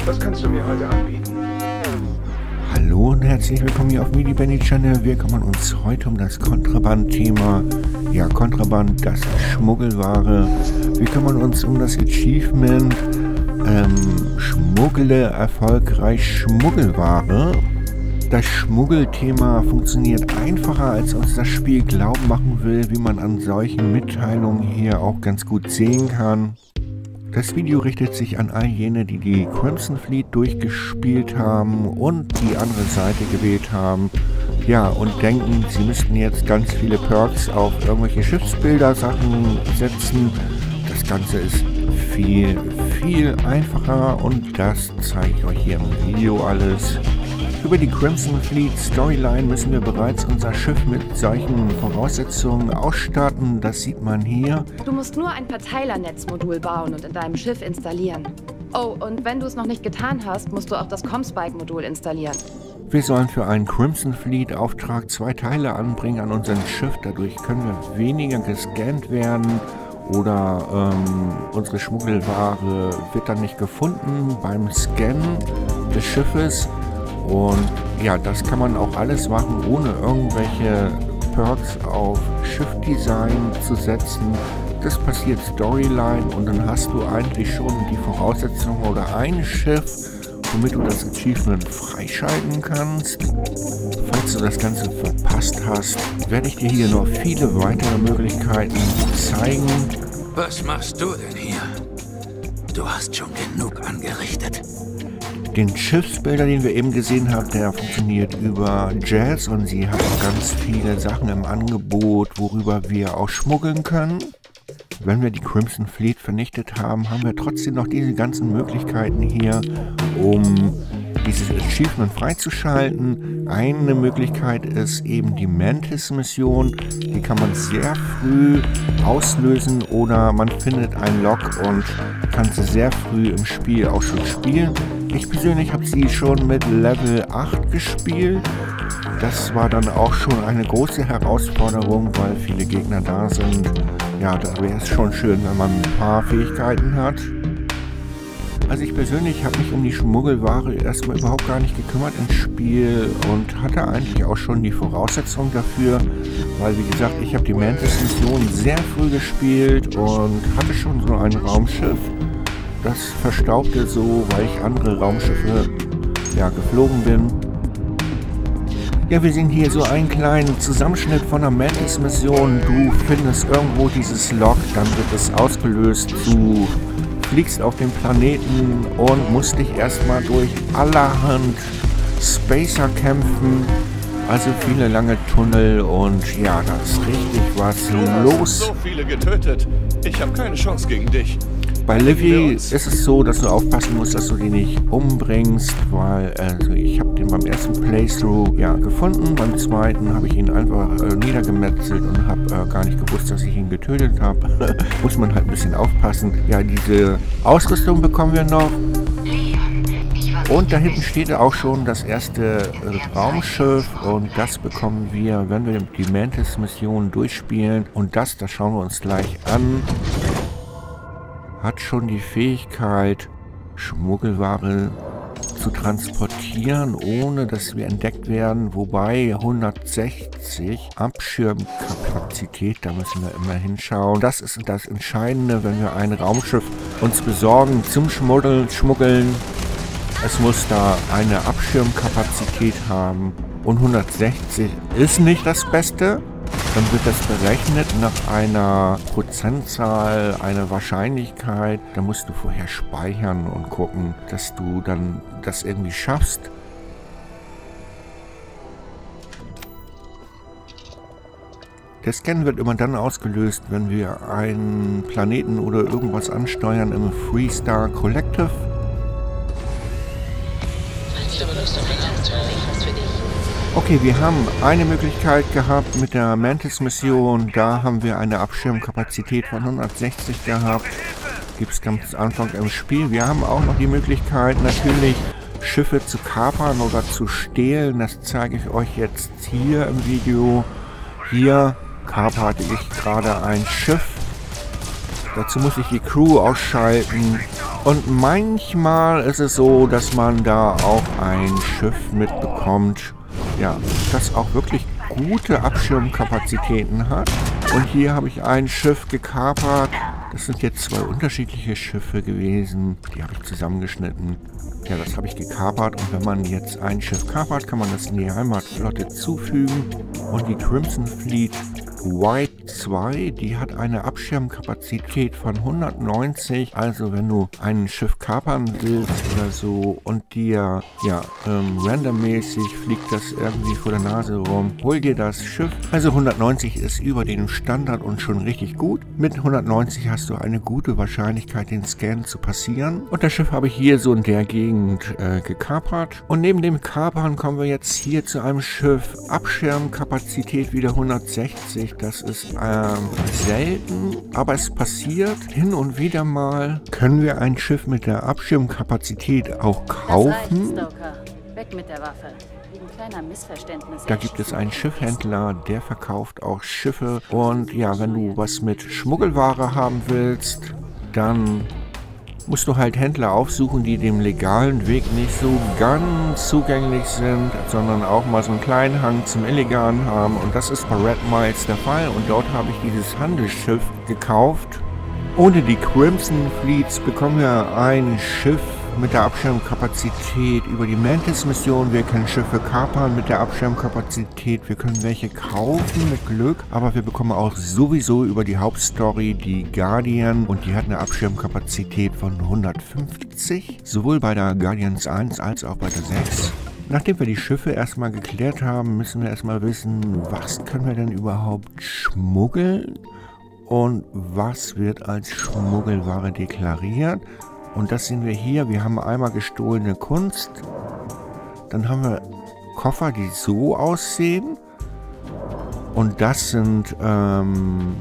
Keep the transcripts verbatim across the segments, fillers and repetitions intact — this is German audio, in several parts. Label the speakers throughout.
Speaker 1: Was kannst du mir heute anbieten?
Speaker 2: Hallo und herzlich willkommen hier auf Midi Benny Channel. Wir kümmern uns heute um das Kontraband-Thema. Ja, Kontraband, das ist Schmuggelware. Wir kümmern uns um das Achievement. Ähm, schmuggle erfolgreich Schmuggelware. Das Schmuggelthema funktioniert einfacher, als uns das Spiel glauben machen will, wie man an solchen Mitteilungen hier auch ganz gut sehen kann. Das Video richtet sich an all jene, die die Crimson Fleet durchgespielt haben und die andere Seite gewählt haben. Ja, und denken, sie müssten jetzt ganz viele Perks auf irgendwelche Schiffsbilder-Sachen setzen. Das Ganze ist viel, viel einfacher und das zeige ich euch hier im Video alles. Über die Crimson Fleet Storyline müssen wir bereits unser Schiff mit solchen Voraussetzungen ausstatten. Das sieht man hier.
Speaker 3: Du musst nur ein Verteilernetzmodul bauen und in deinem Schiff installieren. Oh, und wenn du es noch nicht getan hast, musst du auch das Comspike-Modul installieren.
Speaker 2: Wir sollen für einen Crimson Fleet Auftrag zwei Teile anbringen an unserem Schiff. Dadurch können wir weniger gescannt werden oder ähm, unsere Schmuggelware wird dann nicht gefunden beim Scannen des Schiffes. Und ja, das kann man auch alles machen, ohne irgendwelche Perks auf Schiffdesign zu setzen. Das passiert Storyline und dann hast du eigentlich schon die Voraussetzungen oder ein Schiff, womit du das Achievement freischalten kannst. Falls du das Ganze verpasst hast, werde ich dir hier noch viele weitere Möglichkeiten zeigen.
Speaker 4: Was machst du denn hier? Du hast schon genug angerichtet.
Speaker 2: Den Schiffsbilder, den wir eben gesehen haben, der funktioniert über Jazz und sie hat ganz viele Sachen im Angebot, worüber wir auch schmuggeln können. Wenn wir die Crimson Fleet vernichtet haben, haben wir trotzdem noch diese ganzen Möglichkeiten hier, um dieses Achievement freizuschalten. Eine Möglichkeit ist eben die Mantis-Mission. Die kann man sehr früh auslösen oder man findet einen Log und kann sie sehr früh im Spiel auch schon spielen. Ich persönlich habe sie schon mit Level acht gespielt. Das war dann auch schon eine große Herausforderung, weil viele Gegner da sind. Ja, da wäre es schon schön, wenn man ein paar Fähigkeiten hat. Also ich persönlich habe mich um die Schmuggelware erstmal überhaupt gar nicht gekümmert ins Spiel und hatte eigentlich auch schon die Voraussetzung dafür, weil wie gesagt, ich habe die Mantis-Mission sehr früh gespielt und hatte schon so ein Raumschiff. Das verstaubte so, weil ich andere Raumschiffe ja, geflogen bin. Ja, wir sehen hier so einen kleinen Zusammenschnitt von der Mantis-Mission. Du findest irgendwo dieses Log, dann wird es ausgelöst. Du fliegst auf den Planeten und musst dich erstmal durch allerhand Spacer kämpfen. Also viele lange Tunnel und ja, da ist richtig was los.
Speaker 1: Du hast so viele getötet. Ich habe keine Chance gegen dich.
Speaker 2: Bei Livy ist es so, dass du aufpassen musst, dass du die nicht umbringst, weil also ich habe den beim ersten Playthrough ja gefunden, beim zweiten habe ich ihn einfach äh, niedergemetzelt und habe äh, gar nicht gewusst, dass ich ihn getötet habe. Muss man halt ein bisschen aufpassen. Ja, diese Ausrüstung bekommen wir noch. Und da hinten steht auch schon das erste äh, Raumschiff und das bekommen wir, wenn wir die Mantis-Mission durchspielen. Und das, das schauen wir uns gleich an. Hat schon die Fähigkeit, Schmuggelware zu transportieren, ohne dass wir entdeckt werden. Wobei hundertsechzig Abschirmkapazität, da müssen wir immer hinschauen. Das ist das Entscheidende, wenn wir ein Raumschiff uns besorgen zum Schmuggeln. Schmuggeln. Es muss da eine Abschirmkapazität haben. Und hundertsechzig ist nicht das Beste. Dann wird das berechnet nach einer Prozentzahl, einer Wahrscheinlichkeit. Da musst du vorher speichern und gucken, dass du dann das irgendwie schaffst. Der Scan wird immer dann ausgelöst, wenn wir einen Planeten oder irgendwas ansteuern im Freestar Collective. Okay, wir haben eine Möglichkeit gehabt mit der Mantis-Mission. Da haben wir eine Abschirmkapazität von hundertsechzig gehabt. Gibt es ganz am Anfang im Spiel. Wir haben auch noch die Möglichkeit, natürlich Schiffe zu kapern oder zu stehlen. Das zeige ich euch jetzt hier im Video. Hier kaperte ich gerade ein Schiff. Dazu muss ich die Crew ausschalten. Und manchmal ist es so, dass man da auch ein Schiff mitbekommt, ja, das auch wirklich gute Abschirmkapazitäten hat. Und hier habe ich ein Schiff gekapert. Das sind jetzt zwei unterschiedliche Schiffe gewesen. Die habe ich zusammengeschnitten. Ja, das habe ich gekapert. Und wenn man jetzt ein Schiff kapert, kann man das in die Heimatflotte zufügen. Und die Crimson Fleet White zwei, die hat eine Abschirmkapazität von hundertneunzig. Also wenn du ein Schiff kapern willst oder so und dir, ja, ähm, randommäßig fliegt das irgendwie vor der Nase rum, hol dir das Schiff. Also hundertneunzig ist über den Standard und schon richtig gut. Mit hundertneunzig hast du eine gute Wahrscheinlichkeit, den Scan zu passieren. Und das Schiff habe ich hier so in der Gegend äh, gekapert. Und neben dem Kapern kommen wir jetzt hier zu einem Schiff. Abschirmkapazität wieder hundertsechzig. Das ist ähm, selten, aber es passiert hin und wieder mal. Können wir ein Schiff mit der Abschirmkapazität auch kaufen?
Speaker 5: Das reicht, Stoker. Weg mit der Waffe. Wegen kleiner Missverständnisse.
Speaker 2: Da gibt es einen Schiffhändler, der verkauft auch Schiffe. Und ja, wenn du was mit Schmuggelware haben willst, dann musst du halt Händler aufsuchen, die dem legalen Weg nicht so ganz zugänglich sind, sondern auch mal so einen kleinen Hang zum Illegalen haben. Und das ist bei Red Miles der Fall. Und dort habe ich dieses Handelsschiff gekauft. Ohne die Crimson Fleets bekommen wir ein Schiff mit der Abschirmkapazität über die Mantis-Mission. Wir können Schiffe kapern mit der Abschirmkapazität. Wir können welche kaufen mit Glück. Aber wir bekommen auch sowieso über die Hauptstory die Guardian. Und die hat eine Abschirmkapazität von hundertfünfzig. Sowohl bei der Guardians eins als auch bei der sechs. Nachdem wir die Schiffe erstmal geklärt haben, müssen wir erstmal wissen, was können wir denn überhaupt schmuggeln? Und was wird als Schmuggelware deklariert? Und das sehen wir hier. Wir haben einmal gestohlene Kunst. Dann haben wir Koffer, die so aussehen. Und das sind ähm,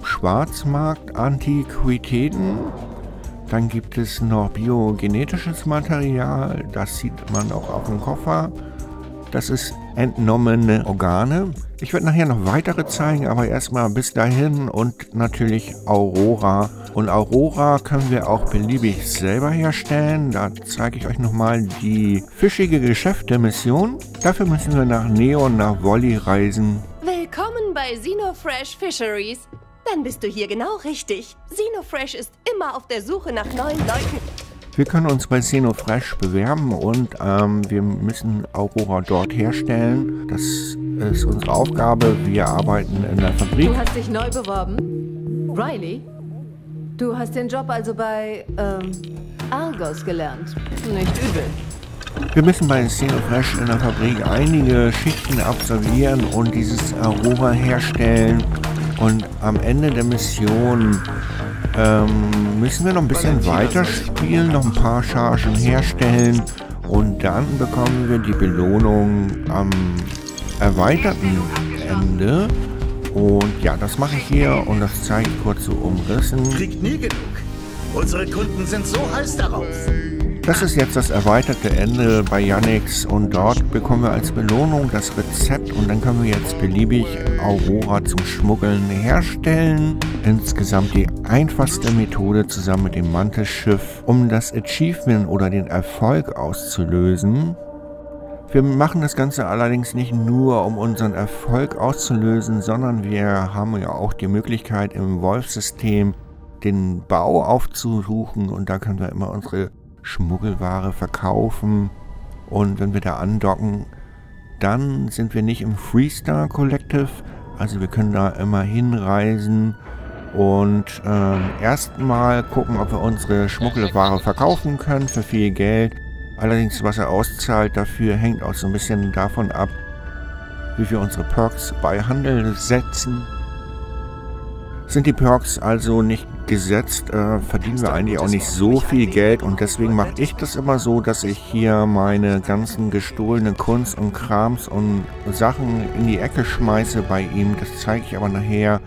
Speaker 2: Schwarzmarkt-Antiquitäten. Dann gibt es noch biogenetisches Material. Das sieht man auch auf dem Koffer. Das ist entnommene Organe. Ich werde nachher noch weitere zeigen, aber erstmal bis dahin und natürlich Aurora. Und Aurora können wir auch beliebig selber herstellen. Da zeige ich euch nochmal die fischige Geschäfte-Mission. Dafür müssen wir nach Neon, nach Wolli reisen.
Speaker 6: Willkommen bei Xenofresh Fisheries. Dann bist du hier genau richtig. Xenofresh ist immer auf der Suche nach neuen Leuten.
Speaker 2: Wir können uns bei Xenofresh bewerben und ähm, wir müssen Aurora dort herstellen. Das ist unsere Aufgabe. Wir arbeiten in der Fabrik.
Speaker 7: Du hast dich neu beworben? Riley? Du hast den Job also bei, ähm, Argos gelernt. Nicht übel.
Speaker 2: Wir müssen bei Xenofresh in der Fabrik einige Schichten absolvieren und dieses Aurora herstellen. Und am Ende der Mission ähm, müssen wir noch ein bisschen weiter spielen, noch ein paar Chargen herstellen. Und dann bekommen wir die Belohnung am erweiterten Ende. Und ja, das mache ich hier und das zeige ich kurz so umrissen.
Speaker 8: Kriegt nie genug. Unsere Kunden sind so heiß darauf.
Speaker 2: Das ist jetzt das erweiterte Ende bei Yanix und dort bekommen wir als Belohnung das Rezept und dann können wir jetzt beliebig Aurora zum Schmuggeln herstellen. Insgesamt die einfachste Methode zusammen mit dem Mantis-Schiff, um das Achievement oder den Erfolg auszulösen. Wir machen das Ganze allerdings nicht nur, um unseren Erfolg auszulösen, sondern wir haben ja auch die Möglichkeit im Wolf-System den Bau aufzusuchen und da können wir immer unsere Schmuggelware verkaufen und wenn wir da andocken, dann sind wir nicht im Freestar Collective, also wir können da immer hinreisen und ähm, erstmal gucken, ob wir unsere Schmuggelware verkaufen können für viel Geld. Allerdings, was er auszahlt dafür, hängt auch so ein bisschen davon ab, wie wir unsere Perks bei Handel setzen. Sind die Perks also nicht gesetzt, äh, verdienen wir eigentlich auch nicht so viel Geld und deswegen mache ich das immer so, dass ich hier meine ganzen gestohlenen Kunst und Krams und Sachen in die Ecke schmeiße bei ihm. Das zeige ich aber nachher.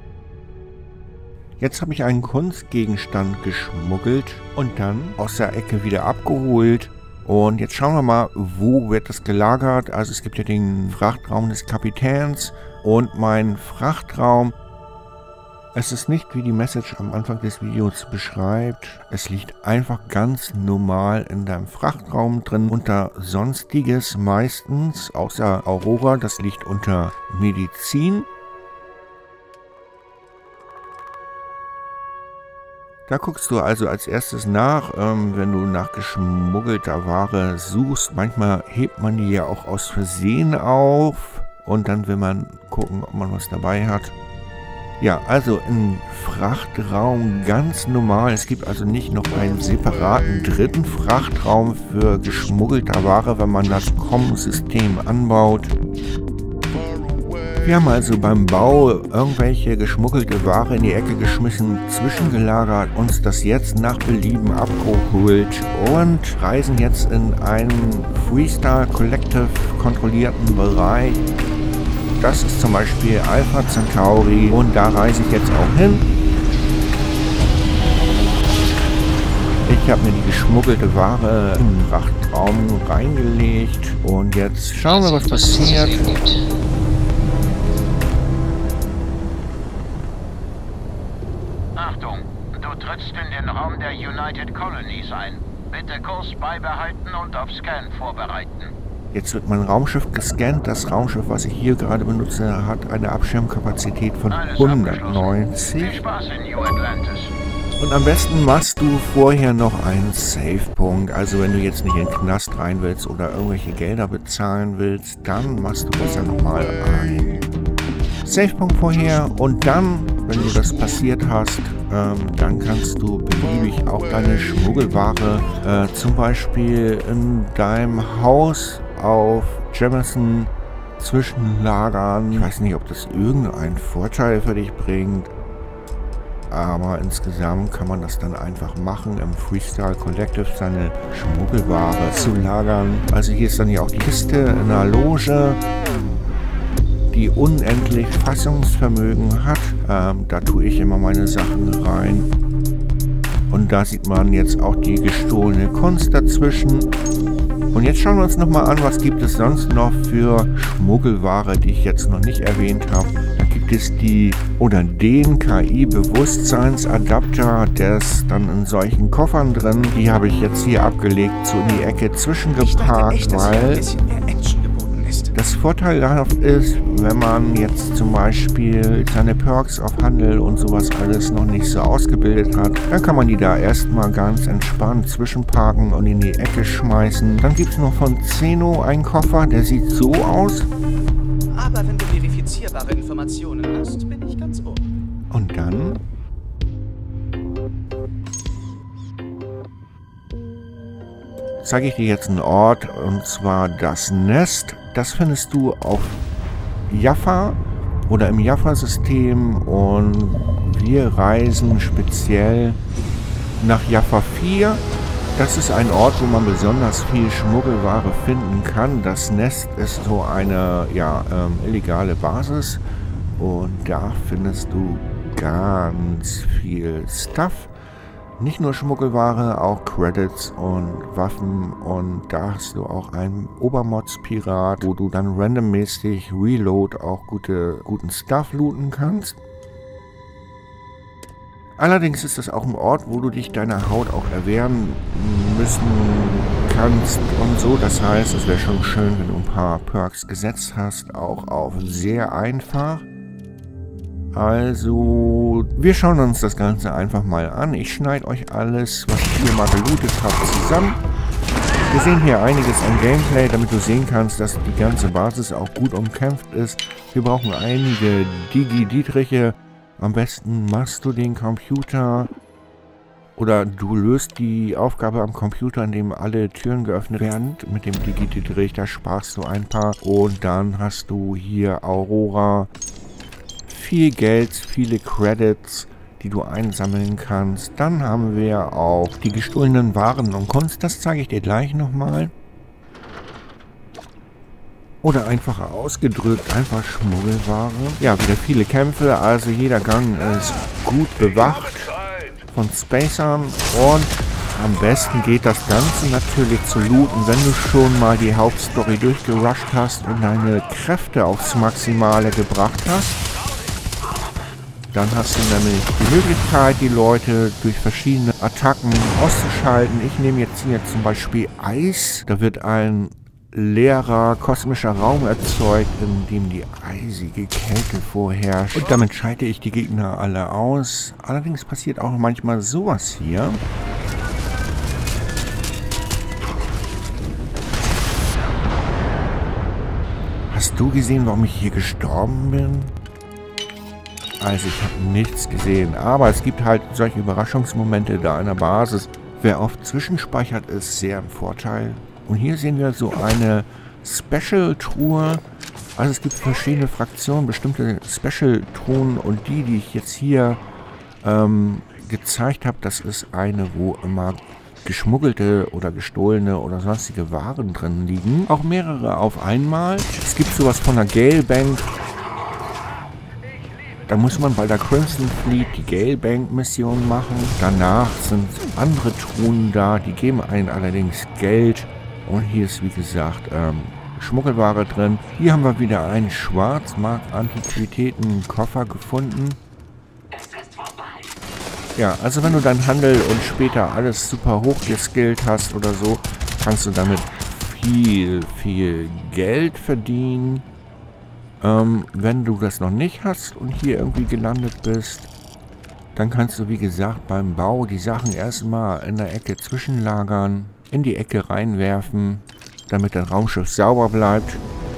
Speaker 2: Jetzt habe ich einen Kunstgegenstand geschmuggelt und dann aus der Ecke wieder abgeholt. Und jetzt schauen wir mal, wo wird das gelagert. Also es gibt ja den Frachtraum des Kapitäns und mein Frachtraum Es ist nicht, wie die Message am Anfang des Videos beschreibt. Es liegt einfach ganz normal in deinem Frachtraum drin, unter Sonstiges meistens, außer Aurora, das liegt unter Medizin. Da guckst du also als erstes nach, ähm, wenn du nach geschmuggelter Ware suchst. Manchmal hebt man die ja auch aus Versehen auf und dann will man gucken, ob man was dabei hat. Ja, also im Frachtraum ganz normal. Es gibt also nicht noch einen separaten dritten Frachtraum für geschmuggelter Ware, wenn man das C O M-System anbaut. Wir haben also beim Bau irgendwelche geschmuggelte Ware in die Ecke geschmissen, zwischengelagert, uns das jetzt nach Belieben abgeholt und reisen jetzt in einen Freestyle Collective kontrollierten Bereich. Das ist zum Beispiel Alpha Centauri und da reise ich jetzt auch hin. Ich habe mir die geschmuggelte Ware im Frachtraum reingelegt und jetzt schauen wir, was passiert.
Speaker 9: Achtung, du trittst in den Raum der United Colonies ein. Bitte Kurs beibehalten und auf Scan vorbereiten.
Speaker 2: Jetzt wird mein Raumschiff gescannt. Das Raumschiff, was ich hier gerade benutze, hat eine Abschirmkapazität von hundertneunzig. Und am besten machst du vorher noch einen Save-Punkt. Also wenn du jetzt nicht in den Knast rein willst oder irgendwelche Gelder bezahlen willst, dann machst du besser nochmal einen Save-Punkt vorher. Und dann, wenn du das passiert hast, ähm, dann kannst du beliebig auch deine Schmuggelware äh, zum Beispiel in deinem Haus auf Jemison zwischenlagern. Ich weiß nicht, ob das irgendeinen Vorteil für dich bringt, aber insgesamt kann man das dann einfach machen, im Freestyle Collective seine Schmuggelware zu lagern. Also hier ist dann ja auch die Kiste in der Loge, die unendlich Fassungsvermögen hat. Ähm, da tue ich immer meine Sachen rein. Und da sieht man jetzt auch die gestohlene Kunst dazwischen. Und jetzt schauen wir uns nochmal an, was gibt es sonst noch für Schmuggelware, die ich jetzt noch nicht erwähnt habe. Da gibt es die oder den K I-Bewusstseinsadapter, der ist dann in solchen Koffern drin. Die habe ich jetzt hier abgelegt, so in die Ecke zwischengeparkt, weil das vorteilhaft ist, wenn man jetzt zum Beispiel seine Perks auf Handel und sowas alles noch nicht so ausgebildet hat, dann kann man die da erstmal ganz entspannt zwischenparken und in die Ecke schmeißen. Dann gibt es noch von Zeno einen Koffer, der sieht so aus.
Speaker 10: Aber wenn du verifizierbare Informationen hast, bin ich ganz ohr.
Speaker 2: Und dann zeige ich dir jetzt einen Ort, und zwar das Nest. Das findest du auf Jaffa oder im Jaffa-System und wir reisen speziell nach Jaffa vier. Das ist ein Ort, wo man besonders viel Schmuggelware finden kann. Das Nest ist so eine ja, ähm, illegale Basis und da findest du ganz viel Stuff. Nicht nur Schmuggelware, auch Credits und Waffen, und da hast du auch einen Obermods-Pirat, wo du dann randommäßig Reload auch gute, guten Stuff looten kannst. Allerdings ist das auch ein Ort, wo du dich deiner Haut auch erwehren müssen kannst und so. Das heißt, es wäre schon schön, wenn du ein paar Perks gesetzt hast, auch auf sehr einfach. Also, wir schauen uns das Ganze einfach mal an. Ich schneide euch alles, was ich hier mal gelootet habe, zusammen. Wir sehen hier einiges an Gameplay, damit du sehen kannst, dass die ganze Basis auch gut umkämpft ist. Wir brauchen einige Digi-Dietriche. Am besten machst du den Computer oder du löst die Aufgabe am Computer, indem alle Türen geöffnet werden. Mit dem Digi-Dietrich, da sparst du ein paar. Und dann hast du hier Aurora. Viel Geld, viele Credits, die du einsammeln kannst. Dann haben wir auch die gestohlenen Waren und Kunst. Das zeige ich dir gleich nochmal. Oder einfacher ausgedrückt, einfach Schmuggelware. Ja, wieder viele Kämpfe. Also jeder Gang ist gut bewacht von Spacern. Und am besten geht das Ganze natürlich zu looten, wenn du schon mal die Hauptstory durchgerusht hast und deine Kräfte aufs Maximale gebracht hast. Dann hast du nämlich die Möglichkeit, die Leute durch verschiedene Attacken auszuschalten. Ich nehme jetzt hier zum Beispiel Eis. Da wird ein leerer kosmischer Raum erzeugt, in dem die eisige Kälte vorherrscht. Und damit schalte ich die Gegner alle aus. Allerdings passiert auch manchmal sowas hier. Hast du gesehen, warum ich hier gestorben bin? Also ich habe nichts gesehen, aber es gibt halt solche Überraschungsmomente da in der Basis. Wer oft zwischenspeichert, ist sehr im Vorteil. Und hier sehen wir so eine Special-Truhe. Also es gibt verschiedene Fraktionen, bestimmte Special-Truhen und die, die ich jetzt hier ähm, gezeigt habe, das ist eine, wo immer geschmuggelte oder gestohlene oder sonstige Waren drin liegen. Auch mehrere auf einmal. Es gibt sowas von der Gale Bank. Da muss man bei der Crimson Fleet die Gale Bank Mission machen. Danach sind andere Truhen da, die geben einen allerdings Geld. Und hier ist wie gesagt ähm, Schmuggelware drin. Hier haben wir wieder einen Schwarzmarkt-Antiquitäten-Koffer gefunden. Ja, also wenn du deinen Handel und später alles super hoch geskillt hast oder so, kannst du damit viel, viel Geld verdienen. Ähm, wenn du das noch nicht hast und hier irgendwie gelandet bist, dann kannst du wie gesagt beim Bau die Sachen erstmal in der Ecke zwischenlagern, in die Ecke reinwerfen, damit dein Raumschiff sauber bleibt.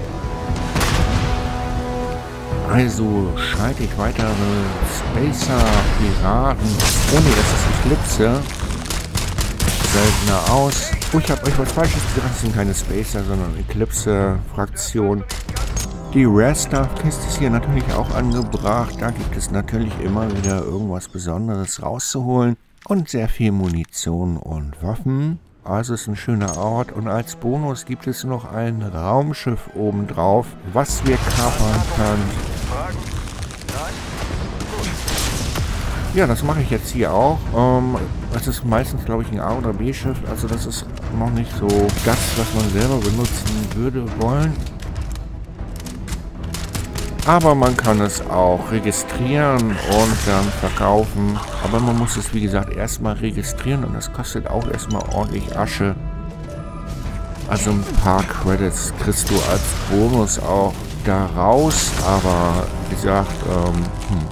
Speaker 2: Also schalte ich weitere Spacer, Piraten, ohne dass es Eclipse, seltener aus. Oh, ich habe euch was Falsches gesagt, das sind keine Spacer, sondern Eclipse-Fraktion. Die Rare-Stuff-Kiste ist hier natürlich auch angebracht. Da gibt es natürlich immer wieder irgendwas Besonderes rauszuholen. Und sehr viel Munition und Waffen. Also ist ein schöner Ort. Und als Bonus gibt es noch ein Raumschiff obendrauf, was wir kapern können. Ja, das mache ich jetzt hier auch. Ähm, das ist meistens, glaube ich, ein A- oder B-Schiff. Also das ist noch nicht so das, was man selber benutzen würde wollen. Aber man kann es auch registrieren und dann verkaufen. Aber man muss es, wie gesagt, erstmal registrieren und das kostet auch erstmal ordentlich Asche. Also ein paar Credits kriegst du als Bonus auch da raus. Aber wie gesagt, ähm, hm.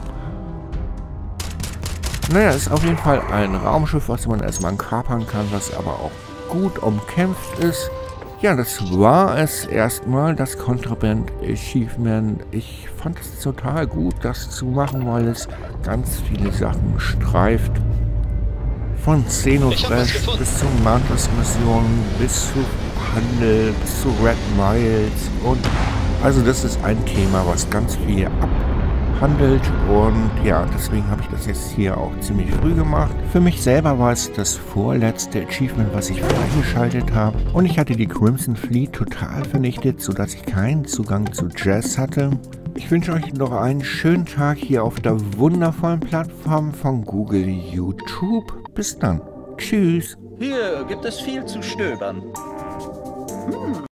Speaker 2: Naja, ist auf jeden Fall ein Raumschiff, was man erstmal kapern kann, was aber auch gut umkämpft ist. Ja, das war es erstmal, das Contraband Achievement. Ich fand es total gut, das zu machen, weil es ganz viele Sachen streift. Von Xenofresh bis zu Mantis-Mission, bis zu Handel, bis zu Red Miles. Und also das ist ein Thema, was ganz viel abhandelt. Und ja, deswegen habe ich das jetzt hier auch ziemlich früh gemacht. Für mich selber war es das vorletzte Achievement, was ich freigeschaltet habe. Und ich hatte die Crimson Fleet total vernichtet, sodass ich keinen Zugang zu Jazz hatte. Ich wünsche euch noch einen schönen Tag hier auf der wundervollen Plattform von Google YouTube. Bis dann. Tschüss.
Speaker 10: Hier gibt es viel zu stöbern. Hm.